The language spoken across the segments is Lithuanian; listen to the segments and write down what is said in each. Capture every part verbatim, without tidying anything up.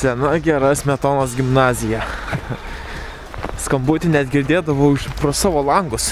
Sena gera Smetonos gimnazija. Skambutį net girdėdavau pro savo langus.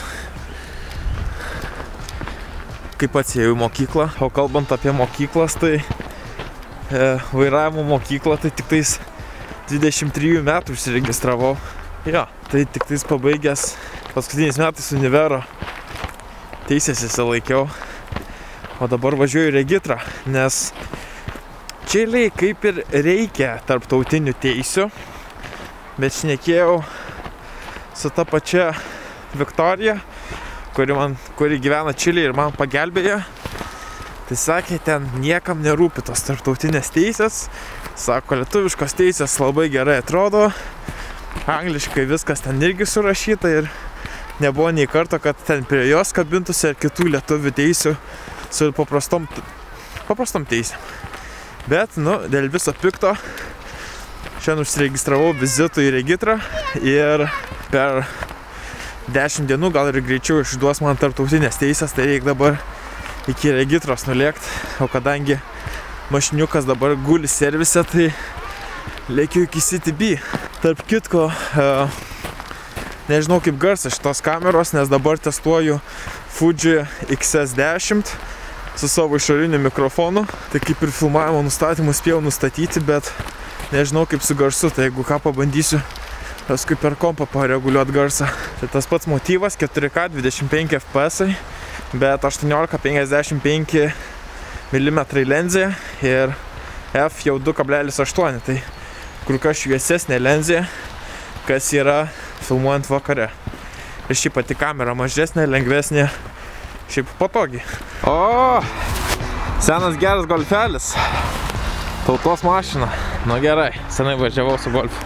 Kaip pats ėjau į mokyklą, o kalbant apie mokyklas, tai e, vairavimo mokyklą, tai tik tais dvidešimt trijų metų užsiregistravau. Jo, tai tik tais pabaigęs paskutiniais metais univero teisės įsilaikiau, o dabar važiuoju į regitrą, nes Čilėj kaip ir reikia tarptautinių teisių, bet šnekėjau su ta pačia Viktorija, kuri, man, kuri gyvena Čilėj ir man pagelbėjo. Tai sakė, ten niekam nerūpi tos tarptautinės teisės. Sako, lietuviškos teisės labai gerai atrodo. Angliškai viskas ten irgi surašyta ir nebuvo nei karto, kad ten prie jos kabintųsi ir kitų lietuvių teisių su paprastom, paprastom teisėm. Bet, nu, dėl viso pikto šiandien užsiregistravau vizitui į regitrą ir per dešimt dienų, gal ir greičiau išduos man tarptautinės teisės, tai reikia dabar iki regitros nulėkti, o kadangi mašiniukas dabar guli servise, tai lėkiu iki C T B. Tarp kitko, nežinau kaip garsas šitos kameros, nes dabar testuoju Fuji X S dešimt su savo išoriniu mikrofonu. Tai kaip ir filmavimo nustatymus spėjau nustatyti, bet nežinau kaip su garsu, tai jeigu ką pabandysiu paskui per kompą pareguliuoti garsą. Tai tas pats motyvas, keturi K dvidešimt penki F P S, bet aštuoniolika penkiasdešimt penki milimetrai lenzė ir F jau du kablelis aštuoni, tai kur kas šviesesnė lenzė, kas yra filmuojant vakare. Ir šiaip pati kamera mažesnė, lengvesnė, šiaip patogiai. O, senas geras golfelis. Tautos mašina. Nu gerai, senai važiavau su golfu.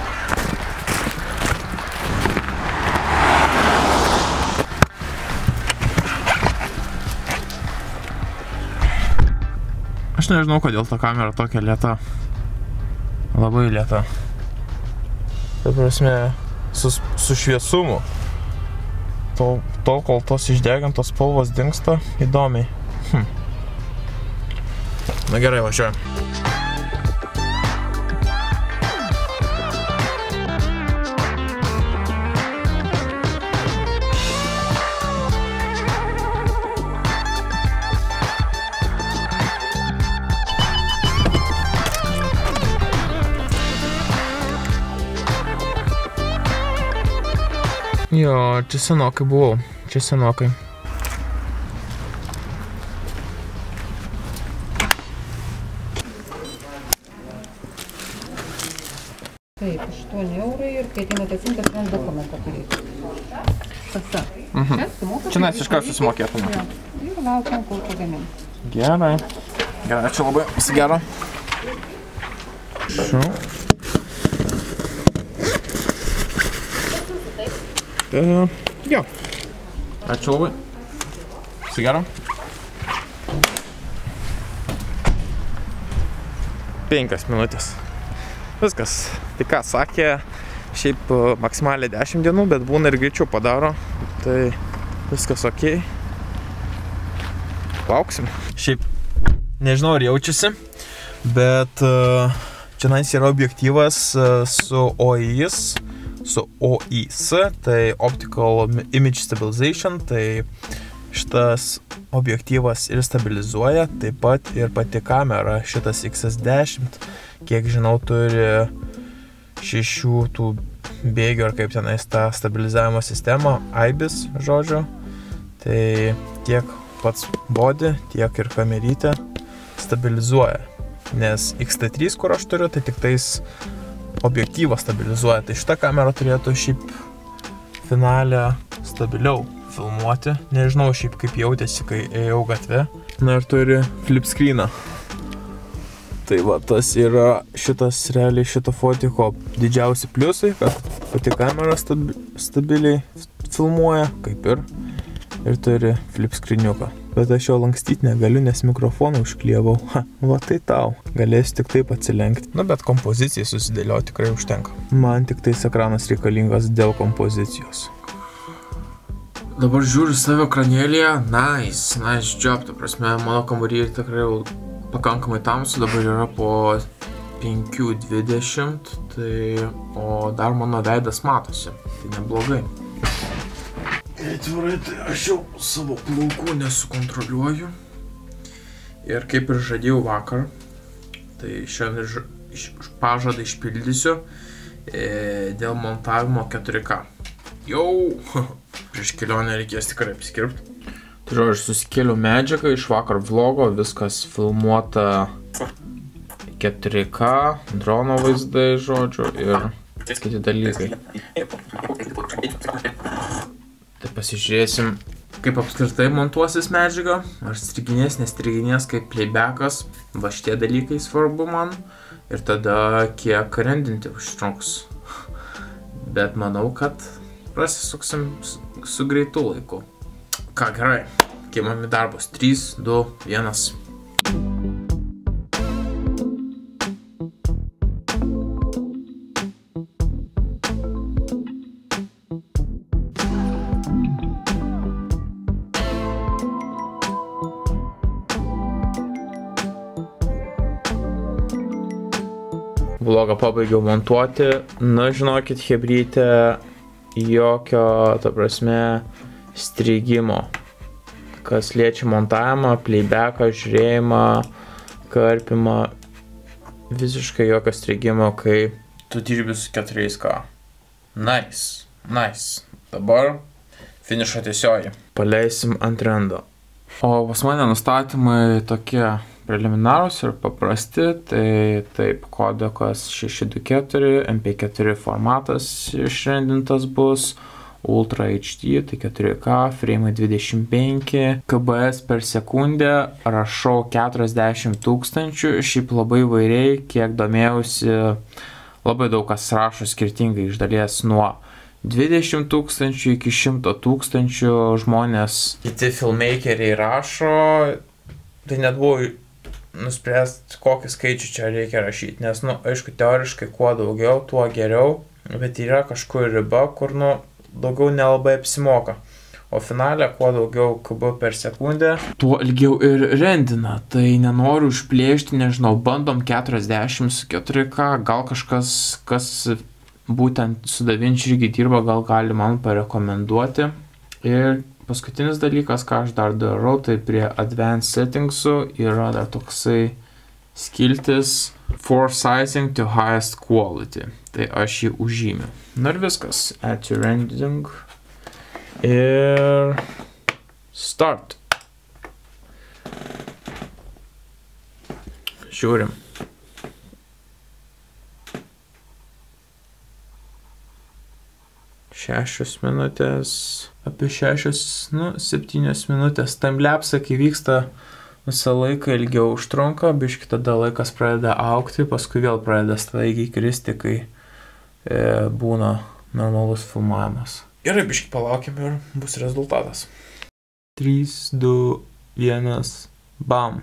Aš nežinau, kodėl ta kamera tokia lėta. Labai lėta. Tai prasme, su, su šviesumu. Tol, tol, kol tos išdegintos spalvos dingsta, įdomiai. Hm. Na gerai, važiuojam. Jo, čia senokai buvau, čia senokai. Taip, aštuoni eurai ir kai ateinate atsiimti, aštuoni dokumentą turėti. Pasa. Mhm. Čia nes iš karto susimokėtume. Ja. Ir laukiam, kol pagamin. Gerai. Gerai, ačiū labai. Visi gero. Šiu. Uh, jo. Ačiū labai. Visi gero. Penkias minutės. Viskas. Tai ką sakė, šiaip maksimaliai dešimt dienų, bet būna ir greičiau padaro. Tai viskas okei. Lauksim. Šiaip nežinau, ar jaučiasi, bet čia nais yra objektyvas su O I S. Su O I S, tai Optical Image Stabilization, tai šitas objektyvas ir stabilizuoja, taip pat ir pati kamera, šitas X S dešimt, kiek žinau, turi šešių tų bėgių, ar kaip tenais tą stabilizavimo sistemą, I B I S, žodžiu, tai tiek pats body, tiek ir kamerytė stabilizuoja, nes X T trys, kur aš turiu, tai tik tais objektyvą stabilizuoja, tai šitą kamerą turėtų šiaip finale stabiliau filmuoti. Nežinau šiaip kaip jautėsi, kai ėjau gatve. Na ir turi flip screeną. Tai va, tas yra šitas realiai šito fotiko didžiausi pliusai, kad pati kamera stabi, stabiliai filmuoja, kaip ir, ir turi flip screeniuką. Bet aš jo lankstyti negaliu, nes mikrofoną užklievau. Ha, va tai tau. Galėsiu tik taip atsilenkti. Na, bet kompozicijai susidėlioti tikrai užtenka. Man tik tais ekranas reikalingas dėl kompozicijos. Dabar žiūriu savo ekranėlėje. Nice, nice job. Ta prasme, mano kambarį tikrai pakankamai tamsu. Dabar yra po penki dvidešimt, tai o dar mano veidas matosi, tai neblogai. Atvirai, tai aš jau savo plaukų nesukontroliuoju. Ir kaip ir žadėjau vakar, tai šiandien pažadą išpildysiu dėl montavimo keturi K. Jau prieš kelionę reikės tikrai apsikirpti. Tai žodžiu, susikėliau medžiagą iš vakar vlogo, viskas filmuota keturi K, drono vaizdai, žodžiu, ir kiti dalykai. Tai pasižiūrėsim, kaip apskritai montuosis medžiaga, ar striginės, nestriginės, kaip playbackas, va šitie dalykai svarbu man, ir tada kiek rendinti užtrunks. Bet manau, kad prasisuksim su greitu laiku. Ką, gerai, kėmam į darbus. trys, du, vienas. Vlogą pabaigiau montuoti. Na, žinokit, chebrytė, jokio, ta prasme, strigimo. Kas liečia montavimą, playbacką, žiūrėjimą, karpimą, visiškai jokio strigimo, kai tu dirbi su keturi K. Nice, nice. Dabar finišo tiesioji. Paleisim ant rendo. O pas mane nustatymai tokie preliminarūs ir paprasti, tai taip, kodekas šeši du keturi, M P keturi formatas išrendintas bus, Ultra H D, tai keturi K, frame dvidešimt penki, K B S per sekundę, rašau keturiasdešimt tūkstančių, šiaip labai vairiai, kiek domėjausi, labai daug kas rašo skirtingai, iš dalies nuo dvidešimt tūkstančių iki šimto tūkstančių žmonės, kiti filmmakeriai rašo, tai net buvo nuspręsti, kokį skaičių čia reikia rašyti, nes, nu, aišku, teoriškai kuo daugiau, tuo geriau, bet yra kažkur riba, kur, nu, daugiau nelabai apsimoka. O finale, kuo daugiau K B per sekundę, tuo ilgiau ir rendina. Tai nenoriu užplėšti, nežinau, bandom keturiasdešimt su keturi K, gal kažkas, kas būtent su DaVinci irgi dirba, gal gali man parekomenduoti. Ir paskutinis dalykas, ką aš dar darau, tai prie Advanced Settingsų yra dar toksai skiltis For Sizing to Highest Quality. Tai aš jį užžymiu. Na ir viskas. Add to rendering. Ir start. Žiūrim. Šešios minutės. Apie šešios, nu, septynios minutės. Timelapse, kai vyksta, visą laiką ilgiau užtrunka, biški tada laikas pradeda aukti, paskui vėl pradeda staigiai kristi, kai e, būna normalus filmavimas. Gerai, biški palaukim ir bus rezultatas. trys, du, vienas, bam.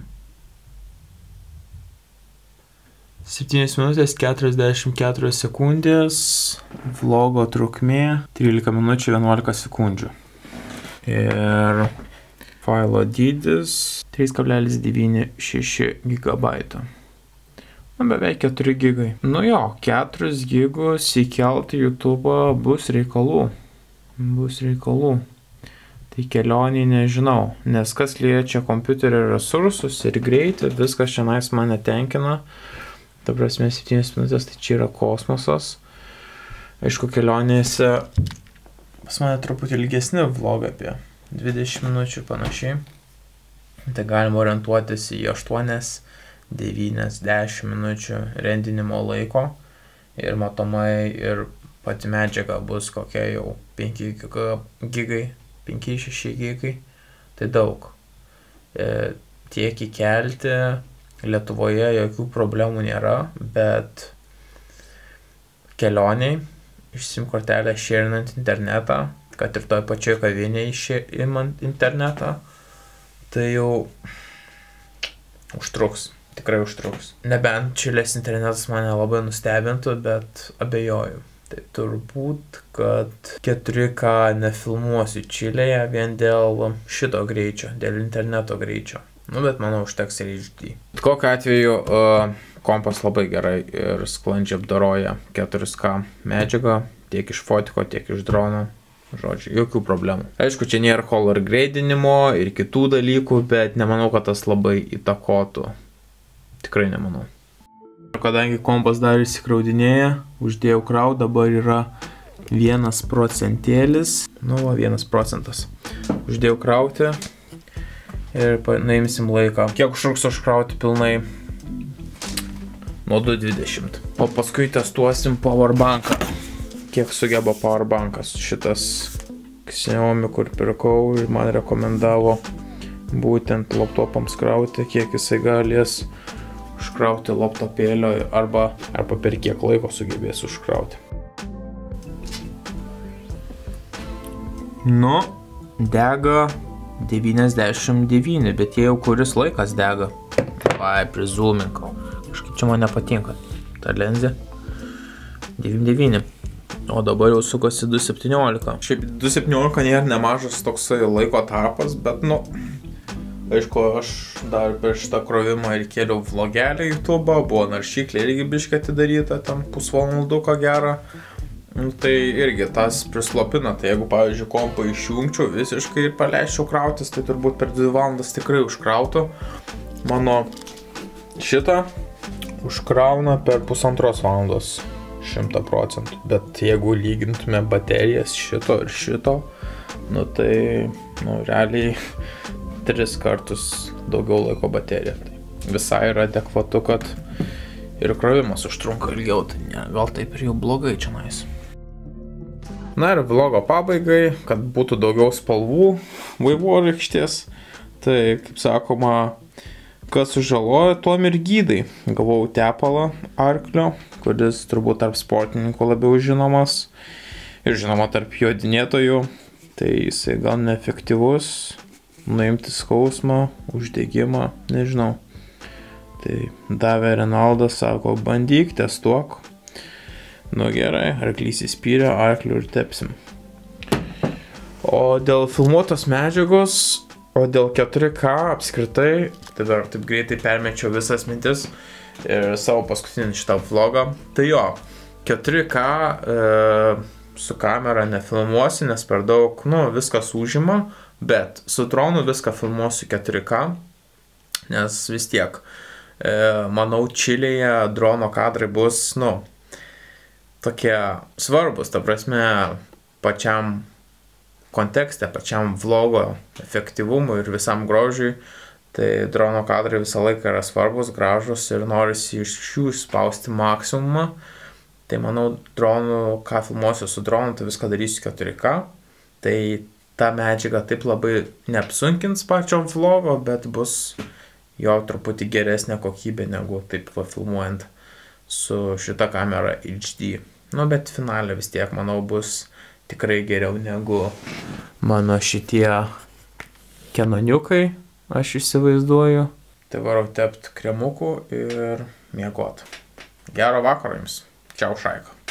septynios minutės keturiasdešimt keturios sekundės, vlogo trukmė trylika minučių vienuolika sekundžių. Ir failo dydis trys kablelis devyni šeši gigabaito. Na, beveik keturi gigai. Nu jo, keturis gigus įkelti YouTube bus reikalų. Bus reikalų. Tai kelionį nežinau, nes kas liečia kompiuterio resursus ir greitį, viskas šiandien mane tenkina. Ta prasme, septynios minutės, tai čia yra kosmosas. Aišku, kelionėse pas mane truputį ilgesni vlog apie dvidešimt minučių panašiai. Tai galima orientuotis į aštuonias, devynias, dešimt minučių rendinimo laiko. Ir matomai ir pati medžiaga bus kokia jau penki gigai, penki šeši gigai. Tai daug. E, tiek įkelti Lietuvoje jokių problemų nėra, bet kelioniai iš SIM kortelę šėrinant internetą, kad ir toj pačioj kavinėje išimant internetą, tai jau užtruks, tikrai užtruks. Nebent čilės internetas mane labai nustebintų, bet abejoju. Tai turbūt, kad keturi K nefilmuosiu Čilėje vien dėl šito greičio, dėl interneto greičio. Nu, bet manau, užteks ir H D. Kokiu atveju uh, kompas labai gerai ir sklandžiai apdoroja keturi K medžiagą, tiek iš fotiko, tiek iš drono. Žodžiu, jokių problemų. Aišku, čia nėra color gradinimo ir kitų dalykų, bet nemanau, kad tas labai įtakotų. Tikrai nemanau. Kadangi kompas dar įsikraudinėja, uždėjau kraut, dabar yra vienas procentėlis. Nu, va, vienas procentas. Uždėjau krauti ir naimsim laiką. Kiek užtruks užkrauti pilnai? Nuo du dvidešimt. O paskui testuosim powerbanką. Kiek sugeba powerbankas. Šitas Xiaomi, kur pirkau ir man rekomendavo būtent laptopams krauti, kiek jisai galės užkrauti laptopėlio arba, arba per kiek laiko sugebės užkrauti. Nu, dega devyniasdešimt devyni, bet jie jau kuris laikas dega. Vai, prizūminkau. Kažkaip čia man nepatinka. Ta lenzė. devyniasdešimt devyni. O dabar jau sukosi du septyniolika. Šiaip du septyniolika nėra nemažas toksai laiko tarpas, bet nu... Aišku, aš dar per šitą krovimą ir kėliau vlogelį YouTube'ą, buvo naršyklė irgi biškai atidaryta, tam pusvalanduką gerą. Tai irgi tas prislopina, tai jeigu, pavyzdžiui, kompą išjungčiau visiškai ir paleisčiau krautis, tai turbūt per dvi valandas tikrai užkrautų. Mano šitą užkrauna per pusantros valandos šimtą procentų, bet jeigu lygintume baterijas šito ir šito, nu tai, nu, realiai tris kartus daugiau laiko baterija. Tai visai yra adekvatu, kad ir krovimas užtrunka ilgiau, tai ne, gal taip ir jau blogai čia nais. Na ir vlogo pabaigai, kad būtų daugiau spalvų vaivorykštės, tai, kaip sakoma, kas sužalojo, tuom ir gydai. Gavau tepalą arklio, kuris turbūt tarp sportininkų labiau žinomas ir žinoma tarp jodinėtojų, tai jisai gal neefektyvus, nuimti skausmą, uždegimą, nežinau. Tai davė Renaldas, sako, bandyk, testuok. Nu gerai, arklys įspyrė, arklių ir tepsim. O dėl filmuotos medžiagos, o dėl keturi K apskritai, tai dar taip greitai permečiau visas mintis ir savo paskutinį šitą vlogą. Tai jo, keturi K e, su kamera nefilmuosiu, nes per daug, nu, viskas užima, bet su dronu viską filmuosiu keturi K, nes vis tiek, e, manau, Čilėje drono kadrai bus, nu, tokie svarbus, ta prasme, pačiam kontekste, pačiam vlogo efektyvumui ir visam grožiui, tai drono kadrai visą laiką yra svarbus, gražus ir norisi iš jų spausti maksimumą. Tai manau, dronų, ką filmuosiu su dronu, tai viską darysiu keturi K. Tai ta medžiaga taip labai neapsunkins pačio vlogo, bet bus jo truputį geresnė kokybė negu taip va filmuojant su šita kamera H D. Nu, bet finale vis tiek, manau, bus tikrai geriau negu mano šitie kenoniukai, aš įsivaizduoju. Tai varau tept kremukų ir miegot. Gero vakaro jums. Čiau, šaika.